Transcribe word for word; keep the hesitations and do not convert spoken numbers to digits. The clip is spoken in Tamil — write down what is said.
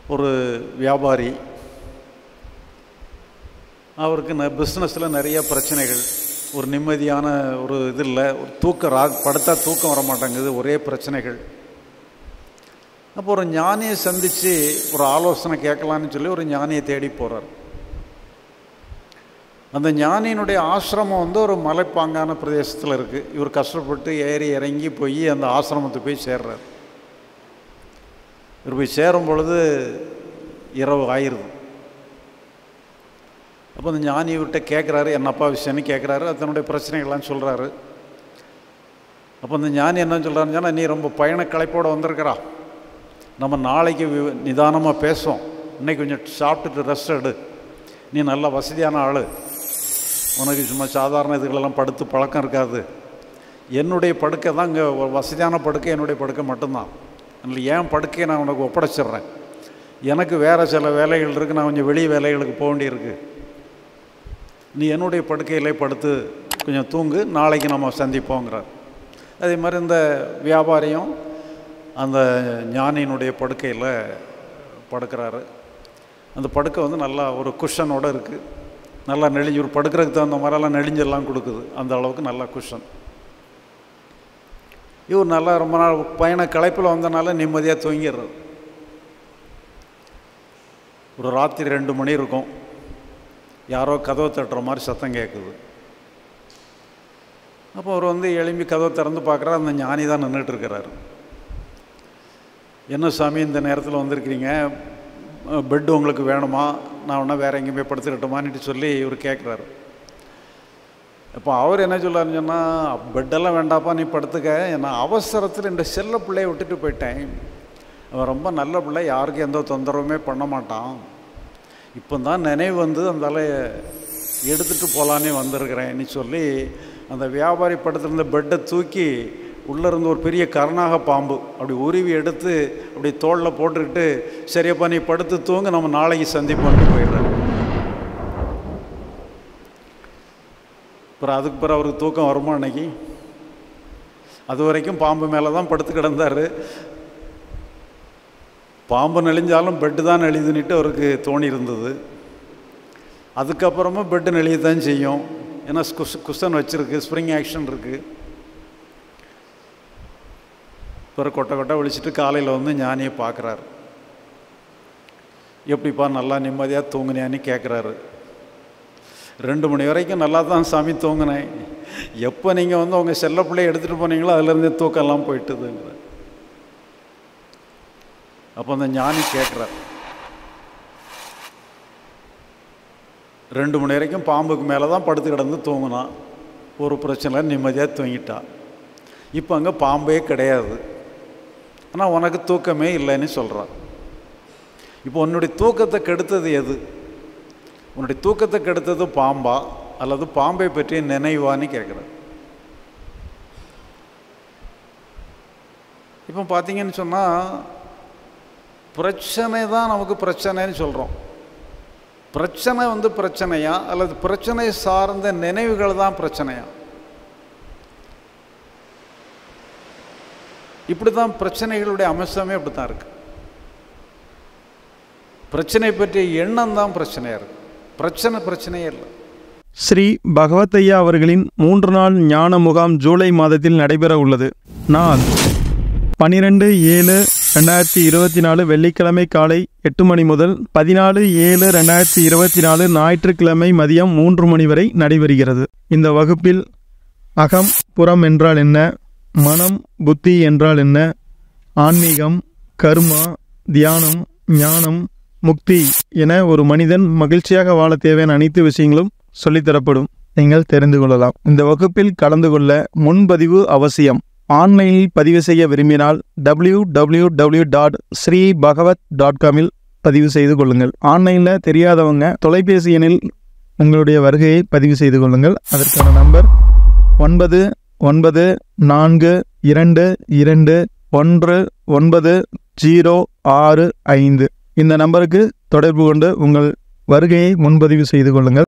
ஒரு வியாபாரி. அவருக்கு ந பிஸ்னஸில் நிறைய பிரச்சனைகள், ஒரு நிம்மதியான ஒரு இது இல்லை, ஒரு தூக்கம் ரா படுத்தா தூக்கம் வர மாட்டேங்குது, ஒரே பிரச்சனைகள். அப்போ ஒரு ஞானியை சந்தித்து ஒரு ஆலோசனை கேட்கலான்னு சொல்லி ஒரு ஞானியை தேடி போகிறார். அந்த ஞானியினுடைய ஆசிரமம் வந்து ஒரு மலைப்பாங்கான பிரதேசத்தில் இருக்குது. இவர் கஷ்டப்பட்டு ஏறி இறங்கி போய் அந்த ஆசிரமத்துக்கு போய் சேர்றார். இவர் போய் சேரும் பொழுது இரவு ஆயிடுது. அப்போ அந்த ஞானி இவர்கிட்ட கேட்குறாரு, என்னப்பா விஷயம்னு கேட்குறாரு. அதனுடைய பிரச்சனைகள்லாம் சொல்கிறாரு. அப்போ அந்த ஞானி என்ன சொல்கிறாருன்னு சொன்னால், நீ ரொம்ப பயண களைப்போடு வந்திருக்கிறா, நம்ம நாளைக்கு நிதானமாக பேசுவோம், இன்றைக்கி கொஞ்சம் சாப்பிட்டுட்டு ரெஸ்ட் எடு, நீ நல்ல வசதியான ஆள், உனக்கு சும்மா சாதாரண இதுகளெல்லாம் படுத்து பழக்கம் இருக்காது, என்னுடைய படுக்கை தான் இங்கே வசதியான படுக்கை, என்னுடைய படுக்கை மட்டும்தான், அதில் ஏன் படுக்கையை நான் உனக்கு ஒப்படைச்சிட்றேன், எனக்கு வேறு சில வேலைகள் இருக்குது, நான் கொஞ்சம் வெளி வேலைகளுக்கு போக வேண்டியிருக்கு, நீ என்னுடைய படுக்கையிலே படுத்து கொஞ்சம் தூங்கு, நாளைக்கு நம்ம சந்திப்போங்கிறார். அதே மாதிரி இந்த வியாபாரியும் அந்த ஞானியினுடைய படுக்கையில் படுக்கிறாரு. அந்த படுக்கை வந்து நல்லா ஒரு குஷனோடு இருக்குது, நல்லா நெளிஞ்சு, ஒரு படுக்கிறதுக்கு தகுந்த மாதிரிலாம் நெளிஞ்செல்லாம் கொடுக்குது, அந்த அளவுக்கு நல்லா குஷன். இவர் நல்லா ரொம்ப நாள் பயண களைப்பில் வந்தனால நிம்மதியாக தூங்கிடுறார். ஒரு ராத்திரி ரெண்டு மணி இருக்கும், யாரோ கதவை தட்டுற மாதிரி சத்தம் கேட்குது. அப்போ அவர் வந்து எழும்பி கதவை திறந்து பார்க்குறாரு, அந்த ஞானி தான் நின்றுட்டுருக்கிறார். என்ன சாமி இந்த நேரத்தில் வந்திருக்கிறீங்க, பெட்டு உங்களுக்கு வேணுமா, நான் வேணா வேறு எங்கேயும் போய் படுத்துக்கிட்டோமான்னு சொல்லி இவர் கேட்குறாரு. இப்போ அவர் என்ன சொல்லாருன்னு சொன்னால், பெட்டெல்லாம் வேண்டாப்பா, நீ படுத்துக்க, நான் அவசரத்தில் இந்த செல்ல பிள்ளையை விட்டுட்டு போயிட்டேன், அவன் ரொம்ப நல்ல பிள்ளை, யாருக்கும் எந்த தொந்தரவுமே பண்ண மாட்டான், இப்போ தான் நினைவு வந்து அந்தால எடுத்துகிட்டு போகலான்னே வந்திருக்கிறேன்னு சொல்லி அந்த வியாபாரி படுத்திருந்த பெட்டை தூக்கி உள்ளே இருந்து ஒரு பெரிய கருணாக பாம்பு அப்படி உருவி எடுத்து அப்படி தோளில் போட்டுக்கிட்டு, சரியப்பா நீ படுத்து தூங்க, நம்ம நாளைக்கு சந்திப்போன்ட்டு போயிடுறாரு. அப்புறம் அதுக்கு பிறகு அவருக்கு தூக்கம் வருமா அன்னைக்கு? அது வரைக்கும் பாம்பு மேலே தான் படுத்து கிடந்தார். பாம்பு நெளிஞ்சாலும் பெட்டு தான் நெளிதுன்னுட்டு அவருக்கு தோணி இருந்தது. அதுக்கப்புறமா பெட்டு நெளிய தான் செய்யும், ஏன்னா குஷ் குஷன் வச்சுருக்கு, ஸ்ப்ரிங் ஆக்ஷன் இருக்குது. பிறகு கொட்டை கொட்டை விழிச்சிட்டு காலையில் வந்து ஞானியை பார்க்குறாரு. எப்படிப்பா நல்லா நிம்மதியாக தூங்குனியான்னு கேட்குறாரு. ரெண்டு மணி வரைக்கும் நல்லா தான் சாமி தூங்கினேன், எப்போ நீங்கள் வந்து உங்கள் செல்ல பிள்ளையை எடுத்துகிட்டு போனீங்களோ அதுலேருந்தே தூக்கம்லாம் போயிட்டுதுங்கிற. அப்போ அந்த ஞானி கேட்குறார், ரெண்டு மணி வரைக்கும் பாம்புக்கு மேலே தான் படுத்து கிடந்து தூங்கினான், ஒரு பிரச்சனை நிம்மதியாக தூங்கிட்டா, இப்போ அங்கே பாம்பே கிடையாது, ஆனால் உனக்கு தூக்கமே இல்லைன்னு சொல்கிறான். இப்போ உன்னுடைய தூக்கத்தை கெடுத்தது எது? உன்னுடைய தூக்கத்தை கெடுத்தது பாம்பா அல்லது பாம்பை பற்றிய நினைவான்னு கேட்குறார். இப்போ பார்த்தீங்கன்னு சொன்னால், பிரச்சனை தான் நமக்கு பிரச்சனைன்னு சொல்கிறோம். பிரச்சனை வந்து பிரச்சனையா அல்லது பிரச்சனை சார்ந்த நினைவுகள் தான் பிரச்சனையா? இப்படி தான் பிரச்சனைகளுடைய அம்சமே அப்படி தான் இருக்குது. பிரச்சனை பற்றிய எண்ணம் தான் பிரச்சனையாக இருக்குது, பிரச்சனை பிரச்சனையே இல்லை. ஸ்ரீ பகவத்தையா அவர்களின் மூன்று நாள் ஞான முகாம் ஜூலை மாதத்தில் நடைபெற உள்ளது. நாள் பனிரெண்டு ஏழு ரெண்டாயிரத்தி இருபத்தி நாலு வெள்ளிக்கிழமை காலை எட்டு மணி முதல் பதினாலு ஏழு ரெண்டாயிரத்தி இருபத்தி நாலு ஞாயிற்றுக்கிழமை மதியம் மூன்று மணி வரை நடைபெறுகிறது. இந்த வகுப்பில் அகம் புறம் என்றால் என்ன, மனம் புத்தி என்றால் என்ன, ஆன்மீகம், கர்மா, தியானம், ஞானம், முக்தி என ஒரு மனிதன் மகிழ்ச்சியாக வாழ தேவையான அனைத்து விஷயங்களும் சொல்லித்தரப்படும். நீங்கள் தெரிந்து கொள்ளலாம். இந்த வகுப்பில் கலந்து கொள்ள முன்பதிவு அவசியம். ஆன்லைனில் பதிவு செய்ய விரும்பினால் W W W dot Shri Bhagavat dot காமில் பதிவு செய்து கொள்ளுங்கள். ஆன்லைனில் தெரியாதவங்க தொலைபேசி எண்ணில் உங்களுடைய வருகையை பதிவு செய்து கொள்ளுங்கள். அதற்கான நம்பர் ஒன்பது ஒன்பது நான்கு இரண்டு இரண்டு ஒன்று ஒன்பது ஜீரோ ஆறு ஐந்து. இந்த நம்பருக்கு தொடர்பு கொண்டு உங்கள் வருகையை முன்பதிவு செய்து கொள்ளுங்கள்.